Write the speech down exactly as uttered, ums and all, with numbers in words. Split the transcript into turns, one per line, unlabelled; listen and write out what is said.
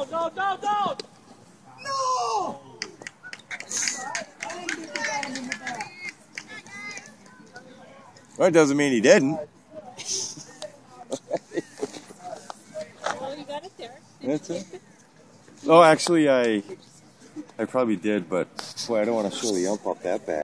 No, no, no, no! No!
Well, it doesn't mean he didn't.
Well, you got it there.
That's it. Oh, actually, I, I probably did, but boy, I don't want to show the ump up that bad.